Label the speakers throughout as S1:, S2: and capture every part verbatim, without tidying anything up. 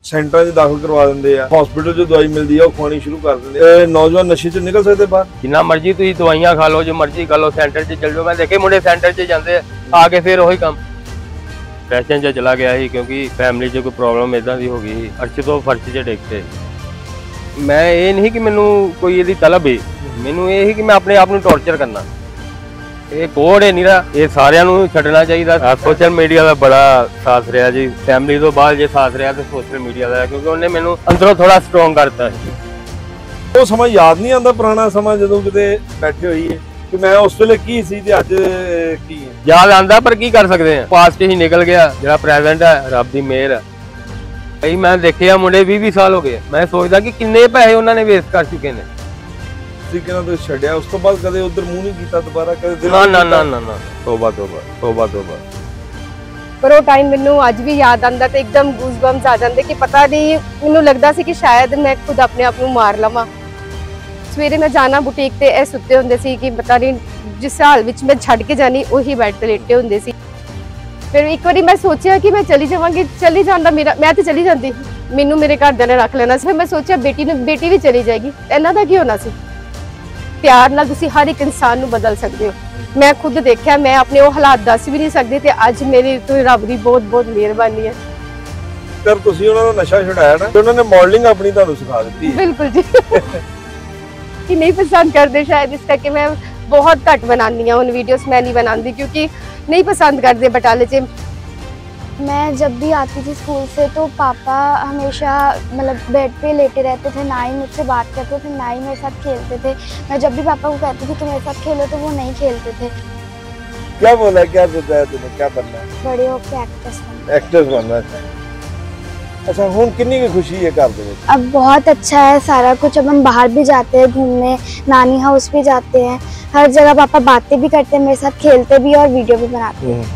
S1: Centre च दाखिल करवा देंगे, हॉस्पिटल जो दवाई मिलती है खुआनी शुरू कर देंगे। नौजवान नशे च निकल सकते बाहर,
S2: जिन्ना मर्जी तुम दवाइयां खा लो, जो मर्जी कर लो, सेंटर च चल जाओ। मैं देखे मुंडे सेंटर च जाते आके फिर वही काम फैशन च चला गया ही, क्योंकि फैमिली च कोई प्रॉब्लम इदा की हो गई, अर्श तो फर्श च डिगते। मैं ये नहीं कि मैनू कोई ये तलब है, मैनू ये ही कि मैं अपने आप को टॉर्चर करना। ये कोड है नीरा, ये सारिਆਂ ਨੂੰ ਛੱਡਣਾ ਚਾਹੀਦਾ। सोशल मीडिया का बड़ा साथ रहा जी, फैमिली तो बाद जे साथ रहा तो सोशल मीडिया का, क्योंकि उन्हें मैनू अंदरों थोड़ा स्ट्रोंग करता है।
S1: वो समय याद नहीं आता पुराना समय जो किते बैठे हुई है कि मैं उस वेले की सी ते अज की है।
S2: याद आंदा पर की कर सकते हैं, पास्ट ही निकल गया, जो प्रेजेंट है रब दी मेहर है। कई मैं देखे मुंडे भी बीस साल हो गए, मैं सोचदा कि किन्ने पैसे उन्होंने वेस्ट कर चुके हैं।
S1: छड्या उस तो बाद कदे उधर मुंह नहीं कीता दोबारा कदे
S2: ना ना ना ना ना तौबा तौबा तौबा तौबा।
S3: पर वो टाइम मैनू अज भी याद आंदा ते एकदम गूज़बम्स आ जांदे कि पता नहीं, मैनू लगदा सी कि शायद मैं खुद अपने आप नू मार लवां। सवेरे मैं जाना बुटीक ते ए सुत्ते हुंदे सी कि पता नहीं जिस हाल विच मैं छड्ड के जानी उही बैड ते लेटे हुंदे सी। फिर एक बारी मैं सोचिया कि मैं चली जावांगी, चली जांदा मेरा, मैं तो चली जांदी, मैनू मेरे घरदियां ने रख लेना सी। फिर मैं सोचिया बेटी ने बेटी भी चली जाएगी, इन्हां दा की होना सी। प्यार नाल तुसी हर एक इंसान नू बदल सकते हो। मैं खुद देखा, मैं अपने वो हालात दस भी नहीं सकती ते अज मेरी तो रब दी बहुत बहुत मेहरबानी है।
S1: कर तुसी उन्हां दा नशा छुड़ाया ना, उन्हां ने मॉडलिंग अपनी तुहानू सिखा दी है।
S3: बिल्कुल जी कि नहीं पसंद करते शायद इस करके मैं बहुत घट बनानी हूं, उन वीडियोस मैं नहीं बनाती क्योंकि नहीं पसंद करते बटाले च।
S4: मैं जब भी आती थी स्कूल से तो पापा हमेशा मतलब बेड पे लेटे रहते थे, ना ही मुझसे बात करते थे, ना ही मेरे साथ खेलते थे। मैं जब भी पापा को कहती थी कि मेरे साथ खेलो तो वो नहीं खेलते थे।
S1: क्या बोला, क्या सोचा है तूने, क्या बनना है?
S4: बड़े होकर एक्ट्रेस बनना।
S1: एक्ट्रेस बनना है। अच्छा हुन कितनी की खुशी है घर दे विच?
S4: अब बहुत अच्छा है सारा कुछ। अब हम बाहर भी जाते हैं घूमने, नानी हाउस भी जाते हैं, हर जगह पापा बातें भी करते हैं मेरे साथ, खेलते भी और वीडियो भी बनाते हैं।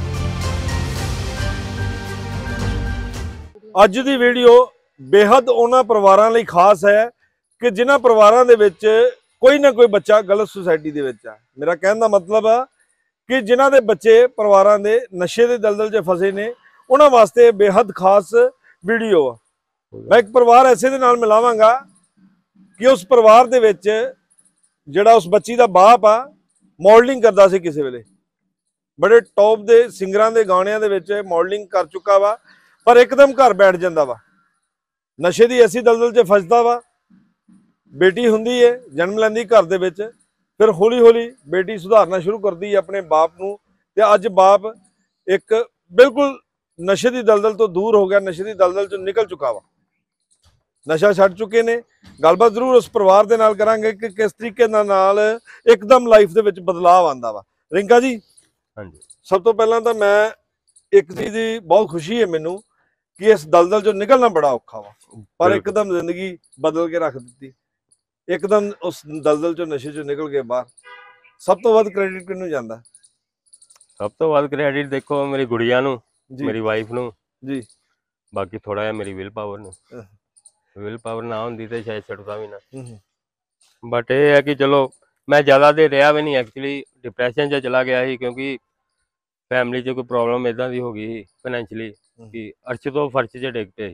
S1: ਅੱਜ ਦੀ ਵੀਡੀਓ ਬੇहद ਉਹਨਾਂ ਪਰਿਵਾਰਾਂ ਲਈ ਖਾਸ ਹੈ ਕਿ ਜਿਨ੍ਹਾਂ ਪਰਿਵਾਰਾਂ ਦੇ ਵਿੱਚ ਕੋਈ ਨਾ ਕੋਈ ਬੱਚਾ ਗਲਤ ਸੁਸਾਇਟੀ ਦੇ ਵਿੱਚ ਆ। ਮੇਰਾ ਕਹਿਣ ਦਾ ਮਤਲਬ ਆ ਕਿ ਜਿਨ੍ਹਾਂ ਦੇ ਬੱਚੇ ਪਰਿਵਾਰਾਂ ਦੇ ਨਸ਼ੇ ਦੇ ਦਲਦਲ 'ਚ ਫਸੇ ਨੇ, ਉਹਨਾਂ ਵਾਸਤੇ ਬੇहद ਖਾਸ ਵੀਡੀਓ ਆ। ਮੈਂ ਇੱਕ ਪਰਿਵਾਰ ਐਸੇ ਦੇ ਨਾਲ ਮਿਲਾਵਾਂਗਾ ਕਿ ਉਸ ਪਰਿਵਾਰ ਦੇ ਵਿੱਚ ਜਿਹੜਾ ਉਸ ਬੱਚੀ ਦਾ ਬਾਪ ਆ ਮਾਡਲਿੰਗ ਕਰਦਾ ਸੀ, ਕਿਸੇ ਵੇਲੇ ਬੜੇ ਟੌਪ ਦੇ ਸਿੰਗਰਾਂ ਦੇ ਗਾਣਿਆਂ ਦੇ ਵਿੱਚ ਮਾਡਲਿੰਗ ਕਰ ਚੁੱਕਾ ਵਾ, पर एकदम घर बैठ जाता वा, नशे की ऐसी दलदल च फसदा वा। बेटी हुंदी है, जन्म लैंदी घर दे विच, फिर हौली हौली बेटी सुधारना शुरू करती है अपने बाप नूं ते अज बाप एक बिल्कुल नशे की दलदल तो दूर हो गया, नशे की दलदल चों निकल चुका वा, नशा छड्ड चुके ने। गलबात जरूर उस परिवार दे नाल करांगे कि किस तरीके नाल एकदम लाइफ दे विच बदलाव आंदा वा। रिंका जी,
S2: हाँ जी,
S1: सब तो पहलां तां मैं एक चीज़ की बहुत खुशी है मैनूं कि इस दलदल चो निकलना बड़ा औखा वा, पर एकदम जिंदगी बदल के रख दी, एकदम उस दलदल चो नशे चो निकल के बाहर। सब तो वध क्रेडिट किनू जांदा?
S2: सब तो वध क्रेडिट देखो मेरी गुड़िया नू, मेरी वाइफ नू
S1: जी,
S2: बाकी थोड़ा है मेरी विल पावर नू। विल पावर ना होंदी ते शायद छड़दा भी ना। बट ये है कि चलो मैं ज़्यादा देर रहा भी नहीं, एक्चुअली डिप्रैशन च चला गया ही, क्योंकि फैमिली च कोई प्रॉब्लम इदा की हो गई फाइनैंशली कि अर्श तो फर्श च डिग पे।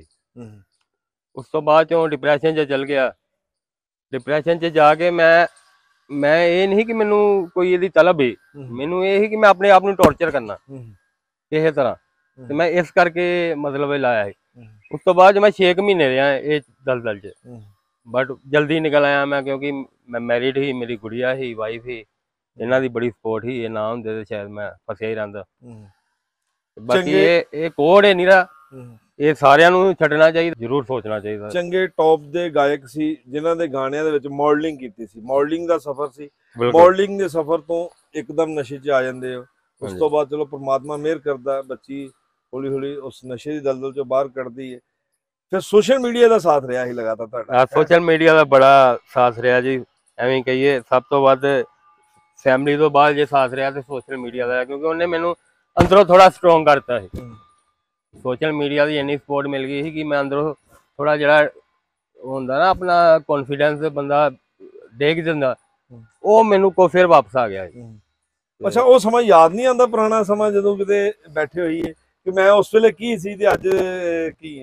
S2: उस तो बाद चों डिप्रैशन च चल गया। डिप्रैशन च जाके मैं मैं ये नहीं कि मैनू कोई ये तलब है, मैनू ये कि मैं अपने आप को टॉर्चर करना किसी तरह, तो मैं इस करके मतलब लाया है। उस तो बाद मैं छे महीने रहा ये दलदल च, बट जल्दी निकल आया मैं, क्योंकि मैं मैरिड ही, मेरी गुड़िया ही, वाइफ ही, इन्हां दी बड़ी सपोर्ट ही, ये ना होंदे ते शायद मैं फसिया ही रहिंदा। बाकी ये ये कोड है नीरा, ये सारिਆਂ ਨੂੰ ਛੱਡਣਾ ਚਾਹੀਦਾ, ਜ਼ਰੂਰ ਸੋਚਣਾ ਚਾਹੀਦਾ।
S1: ਚੰਗੇ ਟੌਪ ਦੇ ਗਾਇਕ ਸੀ ਜਿਨ੍ਹਾਂ ਦੇ ਗਾਣਿਆਂ ਦੇ ਵਿੱਚ ਮਾਡਲਿੰਗ ਕੀਤੀ ਸੀ, ਮਾਡਲਿੰਗ ਦਾ ਸਫ਼ਰ ਸੀ, ਮਾਡਲਿੰਗ ਦੇ ਸਫ਼ਰ ਤੋਂ ਇੱਕਦਮ ਨਸ਼ੇ 'ਚ ਆ ਜਾਂਦੇ ਹੋ। ਉਸ ਤੋਂ ਬਾਅਦ ਚਲੋ ਪਰਮਾਤਮਾ ਮਿਹਰ ਕਰਦਾ, ਬੱਚੀ ਹੌਲੀ ਹੌਲੀ ਉਸ ਨਸ਼ੇ ਦੀ ਦਲਦਲ 'ਚੋਂ ਬਾਹਰ ਕੱਢਦੀ ਹੈ। ਫਿਰ ਸੋਸ਼ਲ ਮੀਡੀਆ ਦਾ ਸਾਥ ਰਿਹਾ ਹੀ ਲਗਾਤਾਰ ਤੁਹਾਡਾ?
S2: ਸੋਸ਼ਲ ਮੀਡੀਆ ਦਾ ਬੜਾ ਸਾਥ ਰਿਹਾ ਜੀ, ਐਵੇਂ ਕਹੀਏ ਸਭ ਤੋਂ ਵੱਧ ਫੈਮਿਲੀ ਤੋਂ ਬਾਅਦ ਜੇ ਸਾਥ ਰਿਹਾ ਤੇ ਸੋਸ਼ਲ ਮੀਡੀਆ ਦਾ, ਕਿਉਂਕਿ ਉਹਨੇ ਮੈਨੂੰ ਅੰਦਰੋਂ ਥੋੜਾ ਸਟਰੋਂਗ ਕਰਤਾ ਹੈ। सोशल मीडिया की इन्नी सपोर्ट मिल गई कि मैं अंदरों थोड़ा जरा होंदा ना अपना कॉन्फिडेंस बंदा देख दिंदा, वो मैनू को फिर वापस आ गया।
S1: अच्छा वो समय याद नहीं आता पुराना समय जो किते बैठे हुई है कि मैं उस वेले की सी ते अज की है?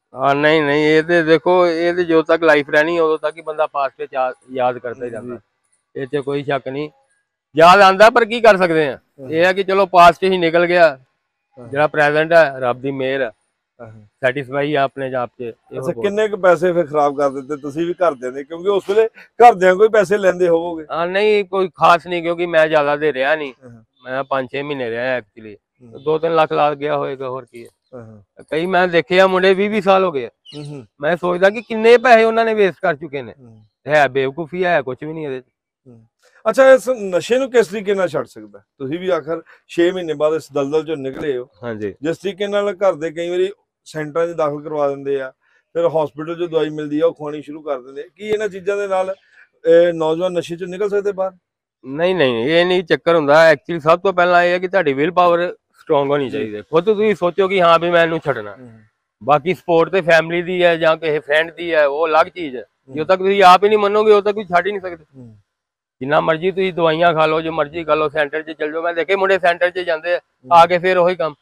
S2: हाँ नहीं नहीं, ये तो देखो, ये तो जो तक लाइफ रहनी है उदों तक ही बंदा पास्ट च याद करता ही रहता, ये च कोई शक नहीं, याद आंदा पर की कर सकते हैं। ये है कि चलो पास्ट ही निकल गया, ਜਿਹੜਾ ਪ੍ਰੈਜ਼ੈਂਟ ਹੈ ਰੱਬ ਦੀ ਮਿਹਰ ਹੈ, ਸੈਟੀਸਫਾਈ ਆ ਆਪਣੇ ਆਪ ਚ।
S1: ਅੱਛਾ, ਕਿੰਨੇ ਕੁ ਪੈਸੇ ਫਿਰ ਖਰਾਬ ਕਰ ਦਿੱਤੇ ਤੁਸੀਂ ਵੀ ਘਰਦਿਆਂ ਦੇ, ਕਿਉਂਕਿ ਉਸ ਵੇਲੇ ਘਰਦਿਆਂ ਕੋਈ ਪੈਸੇ ਲੈਂਦੇ ਹੋਵੋਗੇ?
S2: ਹਾਂ ਨਹੀਂ, ਕੋਈ ਖਾਸ ਨਹੀਂ, ਕਿਉਂਕਿ ਮੈਂ ਜ਼ਿਆਦਾ ਦੇ ਰਿਹਾ ਨਹੀਂ, ਮੈਂ ਪੰਜ ਛੇ ਮਹੀਨੇ ਰਿਹਾ ਐਕਚੁਅਲੀ, ਦੋ ਤਿੰਨ ਲੱਖ ਲੱਗ ਗਿਆ ਹੋਏਗਾ, ਹੋਰ ਕੀ ਹੈ। ਕਈ ਮੈਂ ਦੇਖਿਆ ਮੁੰਡੇ ਵੀਹ ਵੀਹ ਸਾਲ ਹੋ ਗਏ, ਮੈਂ ਸੋਚਦਾ ਕਿ ਕਿੰਨੇ ਪੈਸੇ ਉਹਨਾਂ ਨੇ ਵੇਸਟ ਕਰ ਚੁੱਕੇ ਨੇ। ਹੈ ਬੇਵਕੂਫੀ, ਹੈ ਕੁਝ ਵੀ ਨਹੀਂ ਇਹਦੇ ਚ।
S1: ਅੱਛਾ, ਇਸ ਨਸ਼ੇ ਨੂੰ ਕਿਸ ਤਰੀਕੇ ਨਾਲ ਛੱਡ ਸਕਦਾ? ਤੁਸੀਂ ਵੀ ਆਖਰ ਛੇ ਮਹੀਨੇ ਬਾਅਦ ਇਸ ਦਲਦਲ ਚੋਂ ਨਿਕਲੇ ਹੋ।
S2: ਹਾਂਜੀ,
S1: ਜਿਸ ਤਰੀਕੇ ਨਾਲ ਘਰ ਦੇ ਕਈ ਵਾਰੀ ਸੈਂਟਰਾਂ 'ਚ ਦਾਖਲ ਕਰਵਾ ਦਿੰਦੇ ਆ, ਫਿਰ ਹਸਪੀਟਲ 'ਚ ਦਵਾਈ ਮਿਲਦੀ ਆ ਉਹ ਖਵਾਉਣੀ ਸ਼ੁਰੂ ਕਰ ਦਿੰਦੇ, ਕੀ ਇਹਨਾਂ ਚੀਜ਼ਾਂ ਦੇ ਨਾਲ ਨੌਜਵਾਨ ਨਸ਼ੇ 'ਚੋਂ ਨਿਕਲ ਸਕਦੇ ਬਾਹਰ?
S2: ਨਹੀਂ ਨਹੀਂ, ਇਹ ਨਹੀਂ ਚੱਕਰ ਹੁੰਦਾ। ਐਕਚੁਅਲੀ ਸਭ ਤੋਂ ਪਹਿਲਾਂ ਇਹ ਹੈ ਕਿ ਤੁਹਾਡੀ ਵਿਲ ਪਾਵਰ ਸਟਰੋਂਗ ਹੋਣੀ ਚਾਹੀਦੀ ਹੈ। ਖੁਦ ਤੁਸੀਂ ਸੋਚੋ ਕਿ ਹਾਂ ਵੀ ਮੈਂ ਇਹਨੂੰ ਛੱਡਣਾ। ਬਾਕੀ ਸਪੋਰਟ ਤੇ ਫੈਮਿਲੀ ਦੀ ਹੈ ਜਾਂ ਕਿਸੇ ਫਰੈਂਡ ਦੀ ਹੈ, ਉਹ ਅਲੱਗ ਚੀਜ਼ ਹੈ। ਜਦੋਂ ਤੱਕ ਤੁਸੀਂ ਆਪ ਹੀ ਨਹੀਂ ਮੰਨੋਗੇ ਉਦੋਂ ਤੱਕ ਤੁਸੀਂ ਛੱਡ ਹੀ ਨਹੀਂ ਸਕਦੇ। ਜਿੰਨਾ ਮਰਜ਼ੀ ਤੁਸੀਂ ਦਵਾਈਆਂ ਖਾ ਲਓ, ਜੋ ਮਰਜ਼ੀ ਖਾ ਲਓ, ਸੈਂਟਰ 'ਚ ਚਲ ਜਾਓ, ਮੈਂ ਦੇਖੇ ਮੁੰਡੇ ਸੈਂਟਰ 'ਚ ਜਾਂਦੇ ਆ ਕੇ ਫਿਰ ਉਹੀ ਕੰਮ,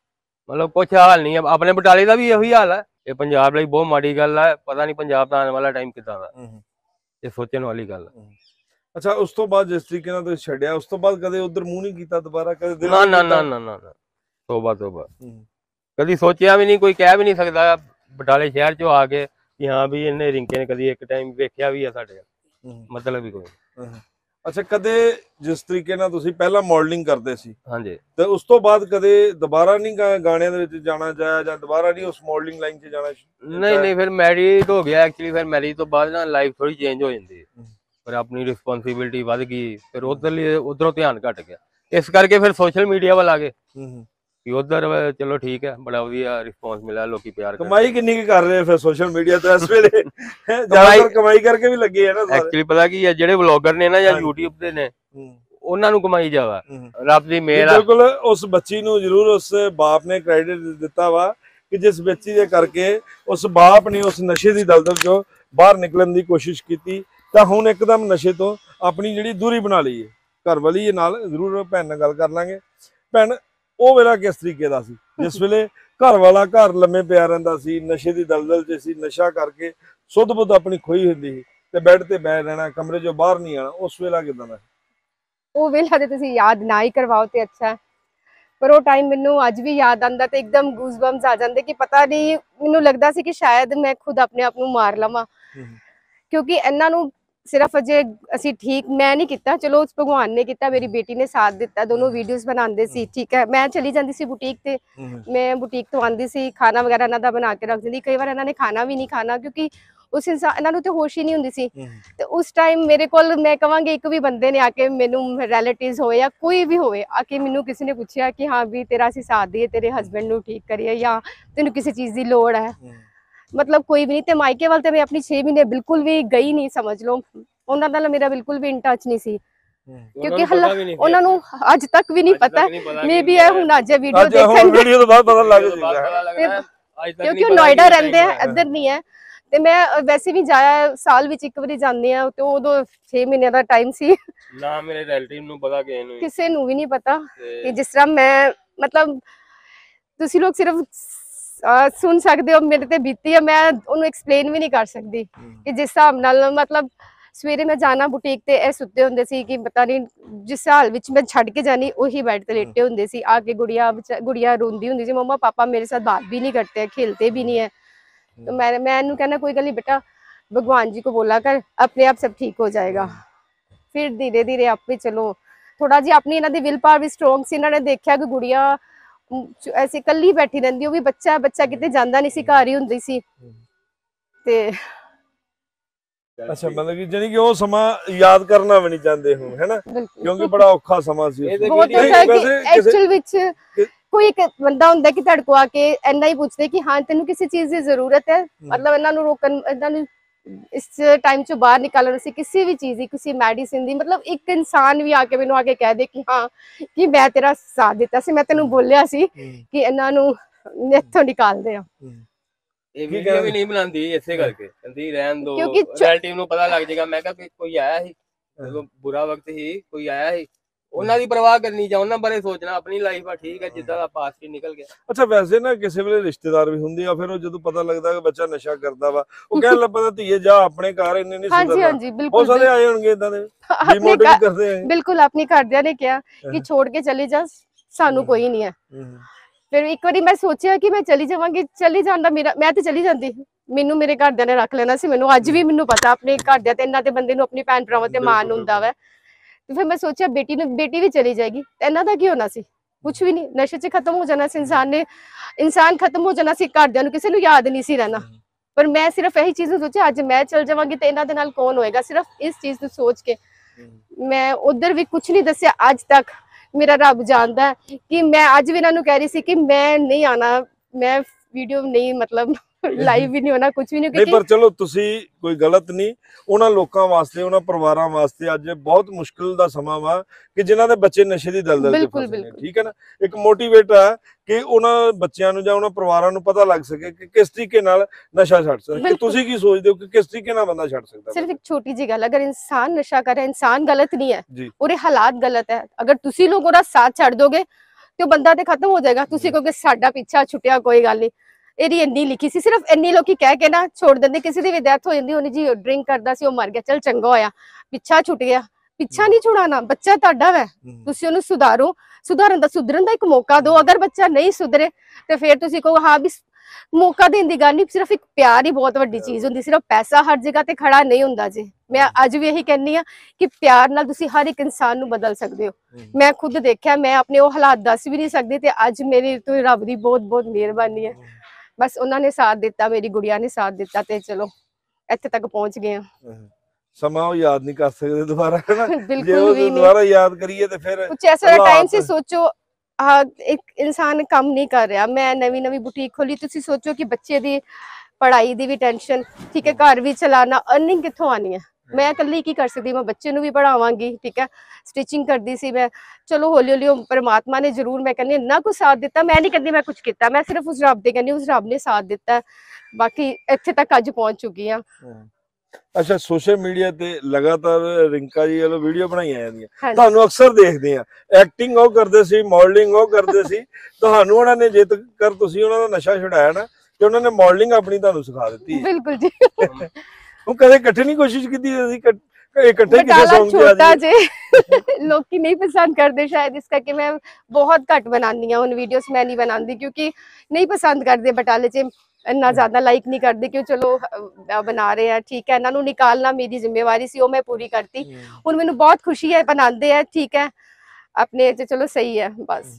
S2: ਮਤਲਬ ਕੁਛ ਹਾਲ ਨਹੀਂ ਹੈ। ਆਪਣੇ ਬਟਾਲੇ ਦਾ ਵੀ ਇਹੀ ਹਾਲ ਹੈ। ਇਹ ਪੰਜਾਬ ਲਈ ਬਹੁਤ ਮਾੜੀ ਗੱਲ ਹੈ। ਪਤਾ ਨਹੀਂ ਪੰਜਾਬ ਦਾ ਆਉਣ ਵਾਲਾ ਟਾਈਮ ਕਿੱਦਾਂ ਦਾ, ਇਹ ਸੋਚਣ ਵਾਲੀ ਗੱਲ ਹੈ।
S1: ਅੱਛਾ, ਉਸ ਤੋਂ ਬਾਅਦ ਜਿਸ ਤਰੀਕੇ ਨਾਲ ਤੁਸੀਂ ਛੱਡਿਆ, ਉਸ ਤੋਂ ਬਾਅਦ ਕਦੇ ਉਧਰ ਮੂੰਹ ਨਹੀਂ ਕੀਤਾ ਦੁਬਾਰਾ? ਕਦੇ
S2: ਨਾ ਨਾ ਨਾ ਨਾ ਨਾ, ਤੋਬਾ ਤੋਬਾ, ਕਦੀ ਸੋਚਿਆ ਵੀ ਨਹੀਂ। ਕੋਈ ਕਹਿ ਵੀ ਨਹੀਂ ਸਕਦਾ ਬਟਾਲੇ ਸ਼ਹਿਰ 'ਚੋਂ ਆ ਕੇ ਕਿ ਹਾਂ ਵੀ ਇਹਨੇ ਰਿੰਕੇ ਨੇ ਕਦੀ ਇੱਕ ਟਾਈਮ ਵੇਖਿਆ ਵੀ ਆ ਸਾਡੇ, ਮਤਲਬ ਵੀ ਕੋਈ।
S1: ਅੱਛਾ, ਕਦੇ ਜਿਸ ਤਰੀਕੇ ਨਾਲ ਤੁਸੀਂ ਪਹਿਲਾਂ ਮਾਡਲਿੰਗ ਕਰਦੇ ਸੀ,
S2: ਹਾਂਜੀ,
S1: ਤੇ ਉਸ ਤੋਂ ਬਾਅਦ ਕਦੇ ਦੁਬਾਰਾ ਨਹੀਂ ਗਾਣਿਆਂ ਦੇ ਵਿੱਚ ਜਾਣਾ ਚਾਹਿਆ ਜਾਂ ਦੁਬਾਰਾ ਨਹੀਂ ਉਸ ਮਾਡਲਿੰਗ ਲਾਈਨ 'ਚ ਜਾਣਾ?
S2: ਨਹੀਂ ਨਹੀਂ, ਫਿਰ ਮੈਰਿਡ ਹੋ ਗਿਆ ਐਕਚੁਅਲੀ। ਫਿਰ ਮੈਰਿਜ ਤੋਂ ਬਾਅਦ ਨਾ ਲਾਈਫ ਥੋੜੀ ਚੇਂਜ ਹੋ ਜਾਂਦੀ ਹੈ, ਫਿਰ ਆਪਣੀ ਰਿਸਪੌਂਸਿਬਿਲਿਟੀ ਵੱਧ ਗਈ, ਫਿਰ ਉਧਰਲੀ ਉਧਰੋਂ ਧਿਆਨ ਘਟ ਗਿਆ। ਇਸ ਕਰਕੇ ਫਿਰ ਸੋਸ਼ਲ ਮੀਡੀਆ ਵੱਲ ਆ ਗਏ ਕਿ ਉਧਰ ਚਲੋ ਠੀਕ ਹੈ, ਬੜਾ ਵਧੀਆ ਰਿਸਪੌਂਸ ਮਿਲਿਆ, ਲੋਕੀ ਪਿਆਰ ਕਰਦੇ।
S1: ਕਮਾਈ ਕਿੰਨੀ ਕੁ ਕਰ ਰਹੇ ਫਿਰ ਸੋਸ਼ਲ ਮੀਡੀਆ ਤੇ ਇਸ ਵੇਲੇ? ਜ਼ਿਆਦਾਤਰ ਕਮਾਈ ਕਰਕੇ ਵੀ ਲੱਗੇ ਆ ਨਾ ਸਾਰੇ।
S2: ਐਕਚੁਅਲੀ ਪਤਾ ਕੀ ਹੈ, ਜਿਹੜੇ ਵਲੌਗਰ ਨੇ ਨਾ ਜਾਂ YouTube ਦੇ ਨੇ, ਉਹਨਾਂ ਨੂੰ ਕਮਾਈ ਜ਼ਿਆਦਾ, ਰੱਬ ਦੀ ਮਿਹਰ ਆ।
S1: ਬਿਲਕੁਲ, ਉਸ ਬੱਚੀ ਨੂੰ ਜ਼ਰੂਰ ਉਸ ਬਾਪ ਨੇ ਕ੍ਰੈਡਿਟ ਦਿੱਤਾ ਵਾ ਕਿ ਜਿਸ ਬੱਚੀ ਦੇ ਕਰਕੇ ਉਸ ਬਾਪ ਨੇ ਉਸ ਨਸ਼ੇ ਦੀ ਦਲਦਲ ਚੋਂ ਬਾਹਰ ਨਿਕਲਣ ਦੀ ਕੋਸ਼ਿਸ਼ ਕੀਤੀ, ਤਾਂ ਹੁਣ ਇੱਕਦਮ ਨਸ਼ੇ ਤੋਂ ਆਪਣੀ ਜਿਹੜੀ ਦੂਰੀ ਬਣਾ ਲਈ ਹੈ। ਘਰ ਵਾਲੀ ਨਾਲ ਜ਼ਰੂਰ ਭੈਣ ਨਾਲ ਗੱਲ ਕਰ ਲਾਂਗੇ। ਭੈਣ, ਉਹ ਵੇਲਾ ਕਿਸ ਤਰੀਕੇ ਦਾ ਸੀ ਜਿਸ ਵੇਲੇ ਘਰ ਵਾਲਾ ਘਰ ਲੰਮੇ ਪਿਆ ਰਹਿੰਦਾ ਸੀ, ਨਸ਼ੇ ਦੀ ਦਲਦਲ 'ਚ ਸੀ, ਨਸ਼ਾ ਕਰਕੇ ਸੁੱਧ ਬੁੱਧ ਆਪਣੀ ਖੋਈ ਹੁੰਦੀ ਸੀ ਤੇ ਬੈੱਡ ਤੇ ਬੈ ਰਹਿਣਾ, ਕਮਰੇ 'ਚੋਂ ਬਾਹਰ ਨਹੀਂ ਆਣਾ? ਉਸ ਵੇਲਾ ਕਿਦਾਂ ਦਾ?
S3: ਉਹ ਵੇਲਾ ਤੇ ਤੁਸੀਂ ਯਾਦ ਨਾ ਹੀ ਕਰਵਾਓ ਤੇ ਅੱਛਾ, ਪਰ ਉਹ ਟਾਈਮ ਮੈਨੂੰ ਅੱਜ ਵੀ ਯਾਦ ਆਉਂਦਾ ਤੇ ਇੱਕਦਮ ਗੂਜ਼ਬੰਪਸ ਆ ਜਾਂਦੇ ਕਿ ਪਤਾ ਨਹੀਂ, ਮੈਨੂੰ ਲੱਗਦਾ ਸੀ ਕਿ ਸ਼ਾਇਦ ਮੈਂ ਖੁਦ ਆਪਣੇ ਆਪ ਨੂੰ ਮਾਰ ਲਵਾਂ, ਕਿਉਂਕਿ ਇਹਨਾਂ ਨੂੰ ਸਿਰਫ ਅਜੇ ਅਸੀਂ ਠੀਕ ਮੈਂ ਨਹੀਂ ਕੀਤਾ, ਚਲੋ ਉਸ ਭਗਵਾਨ ਨੇ ਕੀਤਾ, ਮੇਰੀ ਬੇਟੀ ਨੇ ਸਾਥ ਦਿੱਤਾ, ਦੋਨੋਂ ਵੀਡੀਓਜ਼ ਬਣਾਉਂਦੇ ਸੀ, ਠੀਕ ਹੈ। ਮੈਂ ਚਲੀ ਜਾਂਦੀ ਸੀ ਬੁਟੀਕ ਤੇ, ਮੈਂ ਬੁਟੀਕ ਤੋਂ ਆਉਂਦੀ ਸੀ, ਖਾਣਾ ਵਗੈਰਾ ਇਹਨਾਂ ਦਾ ਬਣਾ ਕੇ ਰੱਖ ਦਿੰਦੀ। ਕਈ ਵਾਰ ਇਹਨਾਂ ਨੇ ਖਾਣਾ ਵੀ ਨਹੀਂ ਖਾਣਾ, ਕਿਉਂਕਿ ਉਸ ਇਨਸਾਨ ਇਹਨਾਂ ਨੂੰ ਤੇ ਹੋਸ਼ ਹੀ ਨਹੀਂ ਹੁੰਦੀ ਸੀ। ਤੇ ਉਸ ਟਾਈਮ ਮੇਰੇ ਕੋਲ ਮੈਂ ਕਹਾਂਗੀ ਇੱਕ ਵੀ ਬੰਦੇ ਨੇ ਆ ਕੇ ਮੈਨੂੰ, ਰਿਲੇਟਿਵਸ ਹੋਏ ਜਾਂ ਕੋਈ ਵੀ ਹੋਵੇ, ਆ ਕੇ ਮੈਨੂੰ ਕਿਸੇ ਨੇ ਪੁੱਛਿਆ ਕਿ ਹਾਂ ਵੀ ਤੇਰਾ ਅਸੀਂ ਸਾਥ ਦਈਏ, ਤੇਰੇ ਹਸਬੈਂਡ ਨੂੰ ਠੀਕ ਕਰੀਏ ਜਾਂ ਤੈਨੂੰ ਕਿਸੇ ਚੀਜ਼ ਦੀ ਲੋੜ ਹੈ, ਮਤਲਬ ਕੋਈ ਵੀ ਨਹੀਂ। ਤੇ ਮਾਇਕੇ ਵੱਲ ਤੇ ਮੈਂ ਆਪਣੀ ਛੇ ਮਹੀਨੇ ਬਿਲਕੁਲ ਵੀ ਗਈ ਨਹੀਂ, ਸਮਝ ਲਓ। ਉਹਨਾਂ ਨਾਲ ਮੇਰਾ ਬਿਲਕੁਲ ਵੀ ਇਨ ਟੱਚ ਨਹੀਂ ਸੀ, ਕਿਉਂਕਿ ਉਹਨਾਂ ਨੂੰ ਅੱਜ ਤੱਕ ਵੀ ਨਹੀਂ ਪਤਾ। ਮੇ ਵੀ ਇਹ ਹੁਣ ਅੱਜ ਵੀਡੀਓ ਦੇਖਣ
S1: ਵੀਡੀਓ ਤੋਂ ਬਾਅਦ ਪਤਾ ਲੱਗ ਜਾਏਗਾ,
S3: ਕਿਉਂਕਿ ਉਹ ਨੋਇਡਾ ਰਹਿੰਦੇ ਆ, ਇੱਧਰ ਨਹੀਂ ਹੈ। ਤੇ ਮੈਂ ਵੈਸੇ ਵੀ ਜਾਇਆ, ਸਾਲ ਵਿੱਚ ਇੱਕ ਵਾਰੀ ਜਾਂਦੇ ਆ, ਤੇ ਉਦੋਂ ਛੇ ਮਹੀਨੇ ਦਾ ਟਾਈਮ ਸੀ
S2: ਨਾ, ਮੇਰੇ ਰਿਲੇਟਿਵ ਨੂੰ ਪਤਾ, ਕਿਸੇ ਨੂੰ
S3: ਕਿਸੇ ਨੂੰ ਵੀ ਨਹੀਂ ਪਤਾ ਕਿ ਜਿਸ ਤਰ੍ਹਾਂ ਮੈਂ, ਮਤਲਬ ਤੁਸੀਂ ਲੋਕ ਸਿਰਫ ਸੁਣ ਸਕਦੇ ਹੋ, ਮੇਰੇ ਤੇ ਬੀਤੀ ਹੈ, ਮੈਂ ਉਹਨੂੰ ਐਕਸਪਲੇਨ ਵੀ ਨਹੀਂ ਕਰ ਸਕਦੀ ਕਿ ਜਿਸ ਹਿਸਾਬ ਨਾਲ, ਮਤਲਬ ਸਵੇਰੇ ਮੈਂ ਜਾਣਾ ਬੁਟੀਕ ਤੇ, ਇਹ ਸੁੱਤੇ ਹੁੰਦੇ ਸੀ ਕਿ ਪਤਾ ਨਹੀਂ ਜਿਸ ਹਾਲ ਵਿੱਚ ਮੈਂ ਛੱਡ ਕੇ ਜਾਣੀ ਉਹੀ ਬੈੱਡ ਤੇ ਲੇਟੇ ਹੁੰਦੇ ਸੀ। ਆ ਕੇ ਗੁੜੀਆ ਗੁੜੀਆ ਰੋਂਦੀ ਹੁੰਦੀ ਸੀ, ਮੰਮਾ पापा मेरे साथ बात भी नहीं करते, खेलते भी नहीं है। तो मैं मैं इन्हें कहना कोई गल नहीं बेटा, भगवान जी को बोला कर, अपने आप सब ठीक हो जाएगा। फिर धीरे धीरे आप भी चलो थोड़ा जी अपनी इन्हों की विल पावर भी स्ट्रोंग सी। इन्होंने देखा कि गुड़िया ऐसे कली बैठी रहिंदी, वो भी बच्चा बच्चा किते जांदा नहीं सी, घर ही हुंदी सी। ते
S1: अच्छा, मतलब कि जानी कि वो समा याद करना भी नहीं चाहते हो, है ना, क्योंकि बड़ा औखा समा सी।
S3: बहुत औखा कि एक्चुअल विच कोई एक बंदा हुंदा कि तुहाडे को आके इन्ना ही पुछदे कि हां तैनूं किसी चीज की जरूरत है, मतलब इन्हां नूं रोकन, इन्हां नूं इस टाइम चों बाहर निकालण सी, किसी भी चीज दी, किसी मेडिसिन दी, मतलब एक इंसान भी आके मैनूं आके कह दे कि हां कि मैं तेरा साथ दिता सी, मैं तैनूं बोलिया सी कि इन्हां नूं इत्थों निकाल दे।
S2: ਇਹ ਵੀਡੀਓ ਵੀ ਨਹੀਂ ਬਣਾਉਂਦੀ ਇਸੇ ਕਰਕੇ, ਕਹਿੰਦੀ ਰਹਿਣ ਦੋ, ਰਿਲੇਟਿਵ ਨੂੰ ਪਤਾ ਲੱਗ ਜਾਏਗਾ। ਮੈਂ ਕਿਹਾ ਕੋਈ ਆਇਆ ਸੀ, ਜਦੋਂ ਬੁਰਾ ਵਕਤ ਸੀ, ਕੋਈ ਆਇਆ ਸੀ, ਉਹਨਾਂ ਦੀ ਪਰਵਾਹ ਕਰਨੀ ਜਾਂ ਉਹਨਾਂ ਬਾਰੇ ਸੋਚਣਾ, ਆਪਣੀ ਲਾਈਫ ਆ ਠੀਕ ਹੈ ਜਿੱਦਾਂ ਦਾ ਪਾਸ ਹੀ ਨਿਕਲ ਗਿਆ।
S1: ਅੱਛਾ ਵੈਸੇ ਨਾ ਕਿਸੇ ਵੇਲੇ ਰਿਸ਼ਤੇਦਾਰ ਵੀ ਹੁੰਦੇ ਆ, ਫਿਰ ਉਹ ਜਦੋਂ ਪਤਾ ਲੱਗਦਾ ਕਿ ਬੱਚਾ ਨਸ਼ਾ ਕਰਦਾ ਵਾ, ਉਹ ਕਹਿਣ ਲੱਗ ਪੈਂਦਾ ਧੀਏ ਜਾ ਆਪਣੇ ਘਰ, ਇੰਨੇ ਨਹੀਂ
S3: ਹਾਂਜੀ
S1: ਸੁਧਰਨਾ।
S3: ਹਾਂਜੀ
S1: ਬਹੁਤ
S3: ਬਿਲकुल
S1: ਸਾਰੇ ਆਏ ਹੋਣਗੇ ਇਦਾਂ ਦੇ
S3: ਆਪਣੇ
S1: ਡੀਮੋਟਿਵੇਟ
S3: ਘਰ-
S1: ਕਰਦੇ ਆ।
S3: ਬਿਲਕੁਲ ਆਪਣੇ ਘਰਦਿਆਂ ਨੇ ਕਿਹਾ ਕਿ ਛੋੜ ਕੇ ਚਲੀ ਜਾ, ਸਾਨੂੰ ਕੋਈ ਨਹੀਂ ਹੈ।
S1: ਹਮ,
S3: ਫਿਰ ਇੱਕ ਵਾਰੀ ਮੈਂ ਸੋਚਿਆ ਕਿ ਮੈਂ ਚਲੀ ਜਾਵਾਂਗੀ, ਚਲੀ ਜਾਂਦਾ ਮੇਰਾ, ਮੈਂ ਤੇ ਚਲੀ ਜਾਂਦੀ, ਮੈਨੂੰ ਮੇਰੇ ਘਰਦਿਆਂ ਨੇ ਰੱਖ ਲੈਣਾ ਸੀ। ਮੈਨੂੰ ਅੱਜ ਵੀ ਮੈਨੂੰ ਪਤਾ ਆਪਣੇ ਘਰਦਿਆਂ ਤੇ ਇਹਨਾਂ ਦੇ ਬੰਦੇ ਨੂੰ ਆਪਣੀ ਭੈਣ ਭਰਾਵਾਂ ਤੇ ਮਾਣ
S1: ਬਿਲਕੁਲ,
S3: ਹੁੰਦਾ ਵਾ। ਤੇ ਫਿਰ ਮੈਂ ਸੋਚਿਆ ਬੇਟੀ ਨੂੰ, ਬੇਟੀ ਵੀ ਚਲੀ ਜਾਏਗੀ ਤੇ ਇਹਨਾਂ ਦਾ ਕੀ ਹੋਣਾ ਸੀ? ਕੁਝ ਵੀ ਨਹੀਂ, ਨਸ਼ੇ 'ਚ ਖਤਮ ਹੋ ਜਾਣਾ ਸੀ ਇਨਸਾਨ ਨੇ, ਇਨਸਾਨ ਖਤਮ ਹੋ ਜਾਣਾ ਸੀ, ਘਰਦਿਆਂ ਨੂੰ ਕਿਸੇ ਨੂੰ ਯਾਦ ਨਹੀਂ ਸੀ ਰਹਿਣਾ। ਪਰ ਮੈਂ ਸਿਰਫ ਇਹੀ ਚੀਜ਼ ਨੂੰ ਸੋਚਿਆ ਅੱਜ ਮੈਂ ਚਲ ਜਾਵਾਂਗੀ ਤੇ ਇਹਨਾਂ ਦੇ ਨਾਲ ਕੌਣ ਹੋਏਗਾ, ਸਿਰਫ ਇਸ ਚੀਜ਼ ਨੂੰ ਸੋਚ ਕੇ ਮੈਂ ਉਧਰ ਵੀ ਕੁਝ ਨਹੀਂ ਦੱਸਿਆ ਅੱਜ ਤੱਕ। ਮੇਰਾ ਰੱਬ ਜਾਣਦਾ ਹੈ ਕਿ ਮੈਂ ਅੱਜ ਵੀ ਇਹਨਾਂ ਨੂੰ ਕਹਿ ਰਹੀ ਸੀ ਕਿ ਮੈਂ ਨਹੀਂ ਆਣਾ, ਮੈਂ ਵੀਡੀਓ ਨਹੀਂ ਮਤਲਬ ਲਾਈਵ ਵੀ ਨਹੀਂ ਹੋਣਾ, ਕੁਝ ਵੀ ਨਹੀਂ,
S1: ਨਹੀਂ
S3: ਕਿਉਂਕਿ
S1: ਪਰ ਚਲੋ ਤੁਸੀਂ ਕੋਈ ਗਲਤ ਨਹੀਂ, ਉਹਨਾਂ ਲੋਕਾਂ ਵਾਸਤੇ, ਉਹਨਾਂ ਪਰਿਵਾਰਾਂ ਵਾਸਤੇ ਅੱਜ ਬਹੁਤ ਮੁਸ਼ਕਿਲ ਦਾ ਸਮਾਂ ਵਾ ਕਿ ਜਿਨ੍ਹਾਂ ਦੇ ਬੱਚੇ ਨਸ਼ੇ ਦੀ ਦਲਦਲ 'ਚ
S3: ਬਿਲਕੁਲ,
S1: ਫਸੇ ਨੇ,
S3: ਬਿਲਕੁਲ।
S1: ਠੀਕ ਹੈ ਨਾ। ਇੱਕ ਮੋਟੀਵੇਟ ਹੈ ਕਿ ਉਹਨਾਂ ਬੱਚਿਆਂ ਨੂੰ ਜਾਂ ਉਹਨਾਂ ਪਰਿਵਾਰਾਂ ਨੂੰ ਪਤਾ ਲੱਗ ਸਕੇ ਕਿ ਕਿਸ ਤਰੀਕੇ ਨਾਲ ਨਸ਼ਾ ਛੱਡ ਸਕਦੇ। ਕਿ
S3: ਬਿਲਕੁਲ।
S1: ਤੁਸੀਂ ਕੀ ਸੋਚਦੇ ਹੋ ਕਿ ਕਿਸ ਤਰੀਕੇ ਨਾਲ ਬੰਦਾ ਛੱਡ ਸਕਦਾ?
S3: ਸਿਰਫ ਇੱਕ ਛੋਟੀ ਜੀ ਗੱਲ, ਅਗਰ ਇਨਸਾਨ ਨਸ਼ਾ ਕਰ ਰਿਹਾ, ਇਨਸਾਨ ਗਲਤ ਨਹੀਂ ਹੈ,
S1: ਜੀ
S3: ਉਹਦੇ ਹਾਲਾਤ ਗਲਤ ਹੈ। ਅਗਰ ਤੁਸੀਂ ਲੋਕ ਉਹਦਾ ਸਾਥ ਛੱਡ ਦੋਗੇ ਤੇ ਉਹ ਬੰਦਾ ਤੇ ਖਤਮ ਹੋ ਜਾਏਗਾ। ਤੁਸੀਂ ਕਹੋਗੇ ਸਾਡਾ ਪਿੱਛਾ ਛੁੱਟਿਆ, ਕੋਈ ਗੱਲ ਨਹੀਂ, ਇਹਦੀ ਇੰਨੀ ਲਿਖੀ ਸੀ, ਸਿਰਫ ਇੰਨੀ ਲੋਕੀ ਕਹਿ ਕੇ ਨਾ ਛੋੜ ਦਿੰਦੇ। ਕਿਸੇ ਦੀ ਵੀ ਡੈਥ ਹੋ ਜਾਂਦੀ, ਉਹਨੇ ਜੀ ਡਰਿੰਕ ਕਰਦਾ ਸੀ, ਉਹ ਮਰ ਗਿਆ, ਚਲ ਚੰਗਾ ਹੋਇਆ, ਪਿੱਛਾ ਛੁੱਟ ਗਿਆ। ਪਿੱਛਾ ਨਹੀਂ ਛੁਡਾਣਾ, ਬੱਚਾ ਤੁਹਾਡਾ ਵੈ, ਤੁਸੀਂ ਉਹਨੂੰ ਸੁਧਾਰੋ, ਸੁਧਾਰਨ ਦਾ, ਸੁਧਰਨ ਦਾ ਇੱਕ ਮੌਕਾ ਦਿਓ। ਅਗਰ ਬੱਚਾ ਨਹੀਂ ਸੁਧਰੇ ਤੇ ਫਿਰ ਤੁਸੀਂ ਕਹੋ ਹਾਂ ਵੀ ਮੌਕਾ ਦੇਣ ਦੀ ਗੱਲ ਨਹੀਂ, ਸਿਰਫ ਇੱਕ ਪਿਆਰ ਹੀ ਬਹੁਤ ਵੱਡੀ ਚੀਜ਼ ਹੁੰਦੀ। ਸਿਰਫ ਪੈਸਾ ਹਰ ਜਗ੍ਹਾ ਤੇ ਖੜਾ ਨਹੀਂ ਹੁੰਦਾ ਜੀ। ਮੈਂ ਅੱਜ ਵੀ ਇਹੀ ਕਹਿੰਨੀ ਆ ਕਿ ਪਿਆਰ ਨਾਲ ਤੁਸੀਂ ਹਰ ਇੱਕ ਇਨਸਾਨ ਨੂੰ ਬਦਲ ਸਕਦੇ ਹੋ। ਮੈਂ ਖੁਦ ਦੇਖਿਆ, ਮੈਂ ਆਪਣੇ ਉਹ ਹਾਲਾਤ ਦੱਸ ਵੀ ਨਹੀਂ ਸਕਦੀ ਤੇ ਅੱਜ ਮੇਰੀ ਤੋਂ ਰੱਬ ਦੀ ਬਹੁਤ ਬਹੁਤ ਮਿਹਰਬਾਨੀ ਹੈ। ਬਸ ਉਹਨਾਂ ਨੇ ਸਾਥ ਦਿੱਤਾ, ਮੇਰੀ ਗੁੜੀਆ ਨੇ ਸਾਥ ਦਿੱਤਾ ਤੇ ਚਲੋ ਇੱਥੇ ਤੱਕ ਪਹੁੰਚ ਗਏ ਆ।
S1: ਸਮਾਂ ਉਹ ਯਾਦ ਨਹੀਂ ਕਰ ਸਕਦੇ ਦੁਬਾਰਾ, ਹੈ ਨਾ। ਜੇ
S3: ਬਿਲਕੁਲ
S1: ਉਹ
S3: ਵੀ ਨਹੀਂ,
S1: ਦੁਬਾਰਾ ਯਾਦ ਕਰੀਏ ਤੇ ਫਿਰ
S3: ਕੁਛ ਐਸਾ ਟਾਈਮ
S1: ਹਾਲਾਤ-
S3: ਸੀ, ਸੋਚੋ ਹਾਂ ਇੱਕ ਇਨਸਾਨ ਕੰਮ ਨਹੀਂ ਕਰ ਰਿਹਾ, ਮੈਂ ਨਵੀਂ ਨਵੀਂ ਬੁਟੀਕ ਖੋਲੀ, ਤੁਸੀਂ ਸੋਚੋ ਕਿ ਬੱਚੇ ਦੀ ਪੜ੍ਹਾਈ ਦੀ ਵੀ ਟੈਨਸ਼ਨ, ਠੀਕ ਹੈ, ਘਰ ਵੀ ਚਲਾਣਾ, ਅਰਨਿੰਗ ਕਿੱਥੋਂ ਆਣੀ ਹੈ? ਮੈਂ ਇਕੱਲੀ ਕੀ ਕਰ ਸਕਦੀ, ਮੈਂ ਬੱਚੇ ਨੂੰ ਵੀ ਪੜਾਵਾਂਗੀ, ਠੀਕ ਹੈ, ਸਟਿਚਿੰਗ ਕਰਦੀ ਸੀ ਮੈਂ। ਚਲੋ ਹੌਲੀ ਹੌਲੀ ਪਰਮਾਤਮਾ ਨੇ ਜ਼ਰੂਰ, ਮੈਂ ਕਹਿੰਦੀ ਇੰਨਾ ਕੁਛ ਸਾਥ ਦਿੱਤਾ। ਮੈਂ ਨਹੀਂ ਕਹਿੰਦੀ ਮੈਂ ਕੁਛ ਕੀਤਾ, ਮੈਂ ਸਿਰਫ ਉਸ ਰੱਬ ਦੇ ਕਹਿੰਦੀ, ਉਸ ਰੱਬ ਨੇ ਸਾਥ ਦਿੱਤਾ। ਬਾਕੀ ਇੱਥੇ ਤੱਕ ਅੱਜ ਪਹੁੰਚ ਚੁੱਕੀ ਹਾਂ।
S1: ਅੱਛਾ, ਸੋਸ਼ਲ ਮੀਡੀਆ ਤੇ ਲਗਾਤਾਰ ਰਿੰਕਾ ਜੀ ਵੱਲੋਂ ਵੀਡੀਓ ਬਣਾਈਆਂ ਜਾਂਦੀਆਂ,
S3: ਹਾਂਜੀ।
S1: ਤੁਹਾਨੂੰ ਅਕਸਰ ਦੇਖਦੇ ਆ, ਐਕਟਿੰਗ ਉਹ ਕਰਦੇ ਸੀ, ਮਾਡਲਿੰਗ ਉਹ ਕਰਦੇ ਸੀ, ਤੁਹਾਨੂੰ ਉਹਨਾਂ ਨੇ ਜੇ ਤੱਕ ਤੁਸੀਂ ਉਹਨਾਂ ਦਾ ਨਸ਼ਾ ਛੁਡਾਇਆ ਨਾ ਤੇ ਉਹਨਾਂ ਨੇ ਮਾਡਲਿੰਗ ਆਪਣੀ ਤੁਹਾਨੂੰ ਸਿਖਾ ਦਿੱਤੀ ਹੈ।
S3: ਬਿਲਕੁਲ ਜੀ।
S1: ਉਹ ਕਦੇ ਇਕੱਠੇ ਨਹੀਂ ਕੋਸ਼ਿਸ਼ ਕੀਤੀ ਅਸੀਂ ਇਕੱਠੇ ਕਿਸੇ
S3: ਬਟਾਲਾ
S1: ਸੌਂਗ ਤੇ ਆ
S3: ਛੋਟਾ
S1: ਜਾਈਏ?
S3: ਜੇ ਲੋਕੀ ਨਹੀਂ ਪਸੰਦ ਕਰਦੇ ਸ਼ਾਇਦ, ਇਸ ਕਰਕੇ ਮੈਂ ਬਹੁਤ ਘੱਟ ਬਣਾਉਂਦੀ ਹਾਂ ਹੁਣ ਵੀਡੀਓਸ। ਮੈਂ ਨਹੀਂ ਬਣਾਉਂਦੀ ਕਿਉਂਕਿ ਨਹੀਂ ਪਸੰਦ ਕਰਦੇ, ਬਟਾਲੇ 'ਚ ਇੰਨਾ ਜ਼ਿਆਦਾ ਲਾਈਕ ਨਹੀਂ ਕਰਦੇ ਕਿ ਚਲੋ ਅਹ, ਬਣਾ ਰਹੇ ਆ, ਠੀਕ ਹੈ, ਇਹਨਾਂ ਨੂੰ ਨਿਕਾਲਣਾ ਮੇਰੀ ਜ਼ਿੰਮੇਵਾਰੀ ਸੀ, ਉਹ ਮੈਂ ਪੂਰੀ ਕਰਤੀ। ਹੁਣ ਮੈਨੂੰ ਬਹੁਤ ਖੁਸ਼ੀ ਹੈ, ਬਣਾਉਂਦੇ ਆ, ਠੀਕ ਹੈ, ਆਪਣੇ 'ਚ ਚਲੋ ਸਹੀ ਹੈ ਬਸ।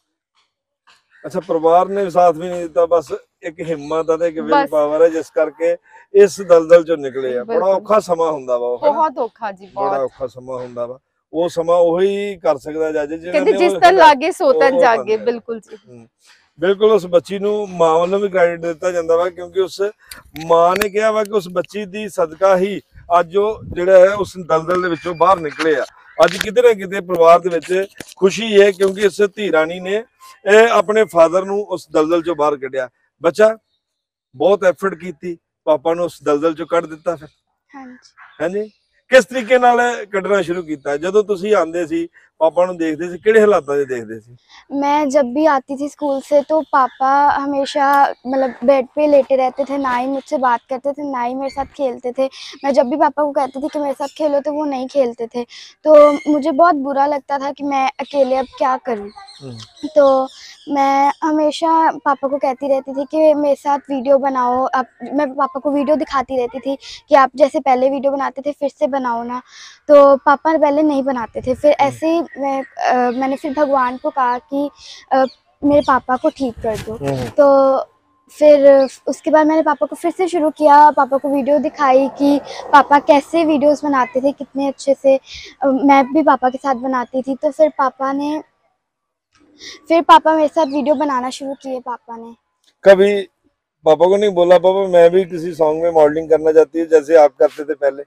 S1: ਅੱਛਾ, ਪਰਿਵਾਰ ਨੇ ਸਾਥ ਵੀ ਨਹੀਂ ਦਿੱਤਾ, ਬਸ ਇੱਕ ਹਿੰਮਤ ਅਤੇ ਇੱਕ ਵਿਲ
S3: ਬਸ।
S1: ਪਾਵਰ ਹੈ ਜਿਸ ਕਰਕੇ ਇਸ ਦਲਦਲ ਚੋਂ ਨਿਕਲੇ ਆ। ਬੜਾ
S3: ਬਿਲਕੁਲ।
S1: ਔਖਾ ਸਮਾਂ ਹੁੰਦਾ ਵਾ ਉਹ, ਹੈ ਨਾ?
S3: ਬਹੁਤ ਔਖਾ ਜੀ,
S1: ਬੜਾ
S3: ਬਹੁਤ।
S1: ਔਖਾ ਸਮਾਂ ਹੁੰਦਾ ਵਾ। ਉਹ ਸਮਾਂ ਉਹੀ ਕਰ ਸਕਦਾ ਜੱਜ ਜਿਹਨਾਂ
S3: ਕਹਿੰਦੇ
S1: ਨੇ
S3: ਜਿਸ
S1: ਉਹ
S3: ਤਨ
S1: ਹਟਾ-
S3: ਲਾਗੇ ਸੋ ਤਨ
S1: ਉਹ
S3: ਜਾਗੇ।
S1: ਬੰਦੇ।
S3: ਬਿਲਕੁਲ ਜੀ,
S1: ਹਮ, ਬਿਲਕੁਲ। ਉਸ ਬੱਚੀ ਨੂੰ ਮਾਂ ਵੱਲੋਂ ਵੀ ਕ੍ਰੈਡਿਟ ਦਿੱਤਾ ਜਾਂਦਾ ਵਾ ਕਿਉਂਕਿ ਉਸ ਮਾਂ ਨੇ ਕਿਹਾ ਵਾ ਕਿ ਉਸ ਬੱਚੀ ਦੀ ਸਦਕਾ ਹੀ ਅੱਜ ਉਹ ਜਿਹੜਾ ਹੈ ਉਸ ਦਲਦਲ ਦੇ ਵਿੱਚੋਂ ਬਾਹਰ ਨਿਕਲੇ ਆ। ਅੱਜ ਕਿਤੇ ਨਾ ਕਿਤੇ ਪਰਿਵਾਰ ਦੇ ਵਿੱਚ ਖੁਸ਼ੀ ਹੈ ਕਿਉਂਕਿ ਇਸ ਧੀ ਰਾਣੀ ਨੇ ਇਹ ਆਪਣੇ ਫਾਦਰ ਨੂੰ ਉਸ ਦਲਦਲ ਚੋਂ ਬਾਹਰ ਕੱਢਿਆ। ਬੱਚਾ ਬਹੁਤ ਐਫਰਟ ਕੀਤੀ, ਪਾਪਾ ਨੂੰ ਉਸ ਦਲਦਲ ਚੋਂ ਕੱਢ ਦਿੱਤਾ। ਫਿਰ
S4: ਹਾਂਜੀ।
S1: ਹਾਂਜੀ, ਕਿਸ ਤਰੀਕੇ ਨਾਲ ਕੱਢਣਾ ਸ਼ੁਰੂ ਕੀਤਾ? ਜਦੋਂ ਤੁਸੀਂ ਆਂਦੇ ਸੀ पापा ਨੂੰ ਦੇਖਦੇ ਸੀ, ਕਿਹੜੇ ਹਾਲਾਤਾਂ 'ਚ ਦੇਖਦੇ ਸੀ?
S4: मैं जब भी आती थी स्कूल से तो पापा हमेशा मतलब बेड पे लेटे रहते थे, ना ही मुझसे बात करते थे, ना ही मेरे साथ खेलते थे। मैं जब भी पापा को कहती थी कि मेरे साथ खेलो तो वो नहीं खेलते थे, तो मुझे बहुत बुरा लगता था कि मैं अकेले अब क्या करूं। तो मैं हमेशा पापा को कहती रहती थी कि मेरे साथ वीडियो बनाओ। अब मैं पापा को वीडियो दिखाती रहती थी कि आप जैसे पहले वीडियो बनाते थे फिर से बनाओ ना, तो पापा पहले नहीं बनाते थे। फिर ऐसे ही मैं आ, मैंने फिर भगवान को कहा कि आ, मेरे पापा को ठीक कर दो। तो फिर उसके बाद मैंने पापा को फिर से शुरू किया, पापा को वीडियो दिखाई कि पापा कैसे वीडियोस बनाते थे, कितने अच्छे से। मैं भी पापा के साथ बनाती थी, तो फिर पापा ने फिर पापा मेरे साथ वीडियो बनाना शुरू किए। पापा ने
S1: कभी पापा को नहीं बोला पापा मैं भी किसी सॉन्ग में मॉडलिंग करना चाहती हूँ जैसे आप करते थे पहले?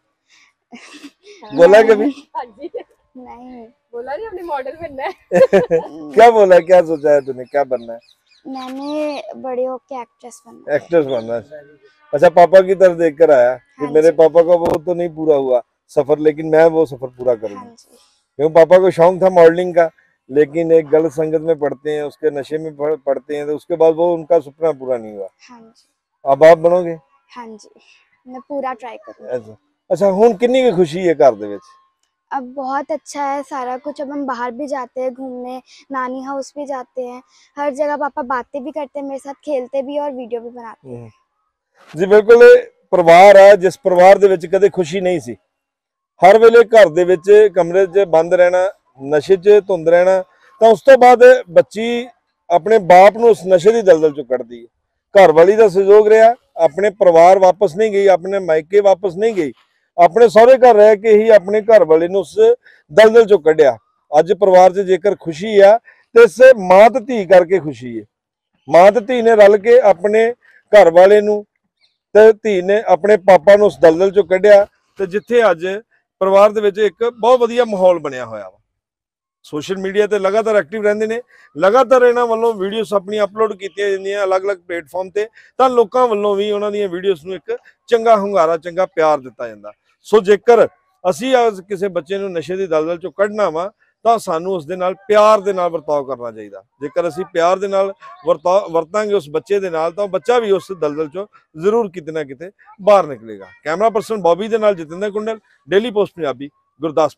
S1: बोला है कभी?
S4: नहीं
S3: बोला नहीं, अपने मॉडल बनना है।
S1: क्या बोला, क्या सोचा है तूने, क्या बनना है?
S4: मैंने बड़े होके एक्ट्रेस बनना है।
S1: एक्ट्रेस बनना है। अच्छा, पापा की तरफ देखकर आया कि
S4: हाँ
S1: मेरे
S4: जी।
S1: पापा का वो तो नहीं पूरा हुआ सफर, लेकिन मैं वो सफर पूरा करूंगा।
S4: हाँ जी।
S1: क्योंकि पापा को शौक था मॉडलिंग का, लेकिन एक गलत संगत में पढ़ते हैं, उसके नशे में पड़- पड़ते हैं, तो उसके बाद वो उनका सपना पूरा नहीं हुआ।
S4: हाँ जी।
S1: अब आप बनोगे?
S4: हाँ जी, मैं पूरा ट्राई करूँगी।
S1: अच्छा अच्छा, हुण किन्नी की खुशी है घर दे विच?
S4: अब बहुत अच्छा है सारा कुछ। अब हम बाहर भी जाते हैं घूमने, नानी हाउस भी जाते हैं, हर जगह पापा बातें भी करते हैं मेरे साथ, खेलते भी और वीडियो भी बनाते हैं।
S1: जी बिल्कुल, परिवार है जिस परिवार दे विच कदे खुशी नहीं सी, हर वेले घर दे विच कमरे 'च बंद रहना, नशे 'च धुंद रहना, ਤਾਂ ਉਸ ਤੋਂ ਬਾਅਦ ਬੱਚੀ ਆਪਣੇ ਬਾਪ ਨੂੰ ਉਸ ਨਸ਼ੇ ਦੀ ਦਲਦਲ 'ਚੋਂ ਕੱਢਦੀ ਹੈ। ਘਰ ਵਾਲੀ ਦਾ ਸਹਿਯੋਗ ਰਿਹਾ, ਆਪਣੇ ਪਰਿਵਾਰ ਵਾਪਸ ਨਹੀਂ ਗਈ, ਆਪਣੇ ਮਾਇਕੇ ਵਾਪਸ ਨਹੀਂ ਗਈ, ਆਪਣੇ ਸਹੁਰੇ ਘਰ ਰਹਿ ਕੇ ਹੀ ਆਪਣੇ ਘਰ ਵਾਲੇ ਨੂੰ ਉਸ ਦਲਦਲ 'ਚੋਂ ਕੱਢਿਆ। ਅੱਜ ਪਰਿਵਾਰ 'ਚ ਜੇਕਰ ਖੁਸ਼ੀ ਆ ਤੇ ਇਸ ਮਾਂ ਤੇ ਧੀ ਕਰਕੇ ਖੁਸ਼ੀ ਹੈ। ਮਾਂ ਤੇ ਧੀ ਨੇ ਰਲ ਕੇ ਆਪਣੇ ਘਰ ਵਾਲੇ ਨੂੰ ਤੇ ਧੀ ਨੇ ਆਪਣੇ ਪਾਪਾ ਨੂੰ ਉਸ ਦਲਦਲ 'ਚੋਂ ਕੱਢਿਆ, ਤੇ ਜਿੱਥੇ ਅੱਜ ਪਰਿਵਾਰ ਦੇ ਵਿੱਚ ਇੱਕ ਬਹੁਤ ਵਧੀਆ ਮਾਹੌਲ ਬਣਿਆ ਹੋਇਆ ਵਾ। ਸੋਸ਼ਲ ਮੀਡੀਆ ਤੇ ਲਗਾਤਾਰ ਐਕਟਿਵ ਰਹਿੰਦੇ ਨੇ, ਲਗਾਤਾਰ ਇਹਨਾਂ ਵੱਲੋਂ ਵੀਡੀਓਜ਼ ਆਪਣੀਆਂ ਅਪਲੋਡ ਕੀਤੀਆਂ ਜਾਂਦੀਆਂ ਅਲੱਗ-ਅਲੱਗ ਪਲੇਟਫਾਰਮ ਤੇ, ਤਾਂ ਲੋਕਾਂ ਵੱਲੋਂ ਵੀ ਉਹਨਾਂ ਦੀਆਂ ਵੀਡੀਓਜ਼ ਨੂੰ ਇੱਕ ਚੰਗਾ ਹੁੰਗਾਰਾ, ਚੰਗਾ ਪਿਆਰ ਦਿੱਤਾ ਜਾਂਦਾ। ਸੋ ਜੇਕਰ ਅਸੀਂ ਅੱਜ ਕਿਸੇ ਬੱਚੇ ਨੂੰ ਨਸ਼ੇ ਦੀ ਦਲਦਲ ਚੋਂ ਕੱਢਣਾ ਵਾ ਤਾਂ ਸਾਨੂੰ ਉਸ ਦੇ ਨਾਲ ਪਿਆਰ ਦੇ ਨਾਲ ਵਰਤਾਓ ਕਰਨਾ ਚਾਹੀਦਾ। ਜੇਕਰ ਅਸੀਂ ਪਿਆਰ ਦੇ ਨਾਲ ਵਰਤਾ ਵਰਤਾਂਗੇ ਉਸ ਬੱਚੇ ਦੇ ਨਾਲ, ਤਾਂ ਉਹ ਬੱਚਾ ਵੀ ਉਸ ਦਲਦਲ ਚੋਂ ਜ਼ਰੂਰ ਕਿਤੇ ਨਾ ਕਿਤੇ ਬਾਹਰ ਨਿਕਲੇਗਾ। ਕੈਮਰਾ ਪਰਸਨ ਬੌਬੀ ਦੇ ਨਾਲ ਜਤਿੰਦਰ ਕੁੰਡਲ, ਡੇਲੀ ਪੋਸਟ ਪੰਜਾਬੀ, ਗੁਰਦਾਸਪੁਰ।